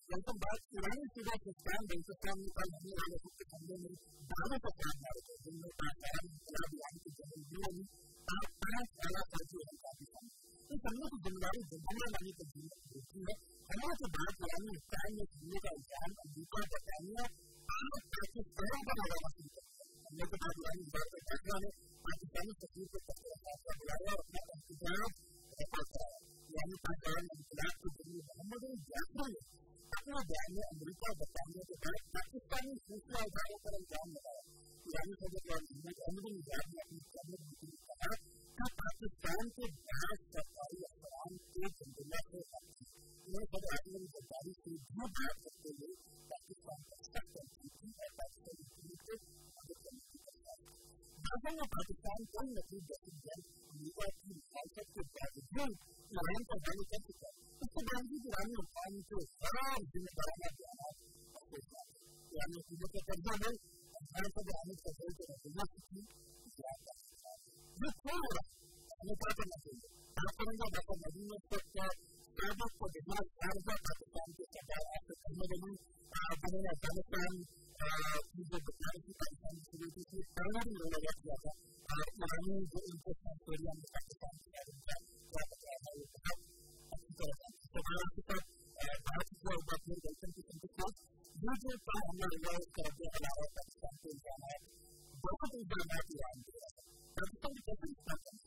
लेकिन बात पुरानी चीज़ों से स्टैंड हिंदुस्तान में कल होने वाले कुछ हमले में दावों को काम मारे थे जिनमें पाकिस्तान इनकलाब यानी कि जमहूरियत में आप 5 साल फौजी हैं पाकिस्तान इस हमले की जिम्मेदारी दुनिया वाली को देती है हमले के बाद पुरानी स्टैंड में हमले का इल्जाम अमेरिका बरतानिया और पाकिस्तान पर लगा वसूल करते हैं हमले के बाद पुरानी बात पर फैसला ने पाकिस्तानी तस्वीर को फैसला बुलाया और अपना इंतजाम करता है यानी पाकिस्तान इनकलाब के जरिए मोहम्मद जाफरी ने अपने बयान में अमेरिका बरतानिया के बाद पाकिस्तानी सूचना इदारों पर इल्जाम लगाया ईरानी सदर मोहम्मद अहमद निजाद ने अपनी कैबिनेट मीटिंग में कहा कि पाकिस्तान के 10 सरकारी अफसरान एक जिम्मेदार हो सकते हैं उन्होंने सदर आजम की सरकारी से भी बात करते हुए पाकिस्तान पर सख्त तंकीद की और पाकिस्तानी हुकूमत को मदद करने की दरख्वास्त की भाषण में पाकिस्तान कोई नतीज जैसी जंग अमेरिका की मुखालफत के बावजूद ईरान पर हमले कर चुका है इसके बावजूद ईरानी हुक्काम के खराब जिम्मेदाराना बयान ईरानी हुकूमत के कब्जा में अफगान पर आमिर कब्जे के नतीजा की इजलास का ये क्यों हो रहा है अमेरिका का नतीजा बात करेंगे डॉक्टर मदीना साबिक को देखना शारजा पाकिस्तान के सरदार आसिफ अहमद अली जिन्होंने अफगानिस्तान की जो बदमाशी की पाकिस्तान की शुरू की थी पहले भी उन्होंने लगा किया था ईरानी जो इनको एरिया में पाकिस्तान की क्या बताया है वो बहुत अच्छी तरह से सरदार आसिफ भारत की बात गलतन की संतुष्ट ये जो हमला हुआ उसका रद्द अमल और पाकिस्तान के इल्जाम बहुत इल्जाम ईरान के पाकिस्तान की कैसे इस्तेमाल करना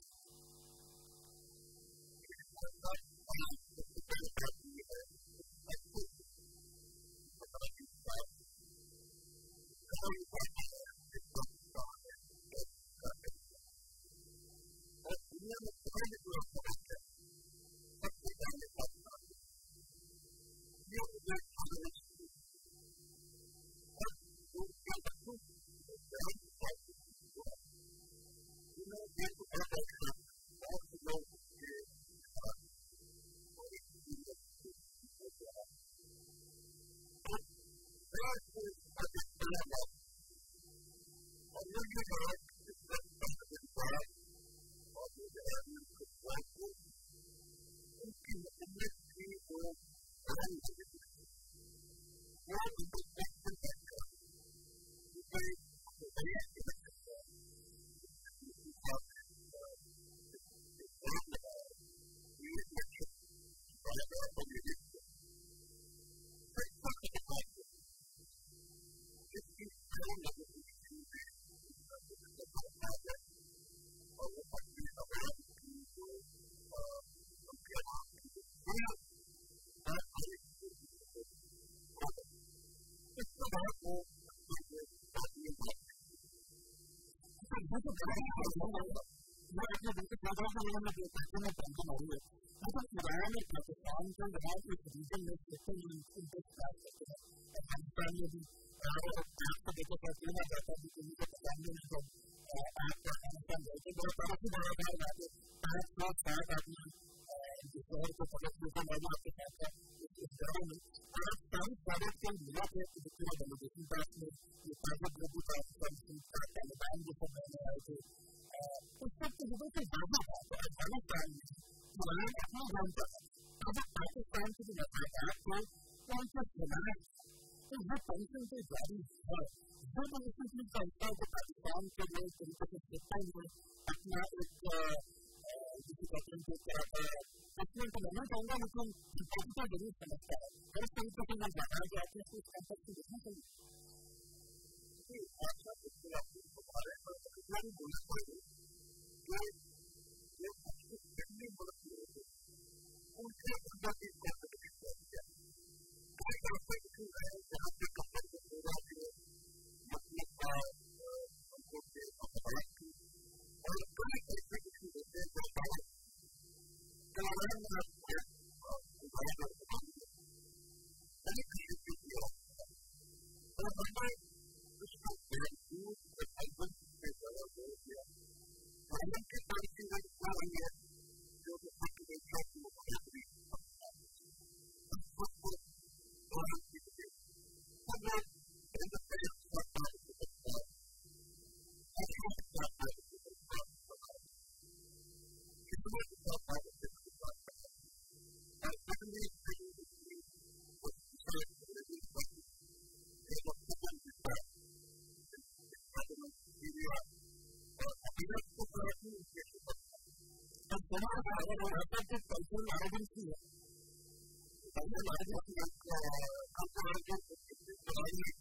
ईरान और पाकिस्तान को यहाँ इस रीजन में सिस्टम इंतजार करते हैं अफगानिस्तान में भी आपको देखो कहना जाता है कि किसी को पता नहीं जब आप अफगानिस्तान गए थे बहुत बड़ा से बड़ा बाहर जाके 5 आदमी जिस शहर को पकड़ लेकर मैंने आपके साथ था इस जगह में और आप सारी स्वागत के मिला थे कि जितना डेलीगेशन पास में ये ताकत लोगों का तालिबान जो सब रहने आए थे उस सब की वजह से ज्यादा था तो अफगानिस्तान में ईरान अपनी जानता है अब पाकिस्तान की जो मफादात को कौन सा सुनाए तो ये टेंशन तो जारी है जो मुस्लिम का हिस्सा है पाकिस्तान के लोग तरीके से देखते हुए अपना एक जिसे कहते हैं तरह का इसमें तो लेना चाहूंगा लेकिन पॉजिटिव जरूर समझता है और इस तरीके से मैं बताया कि आपने इस कॉन्सेप्ट को देखना चाहिए उनके अंदर की emergency. And then I just like comprehensive evaluation.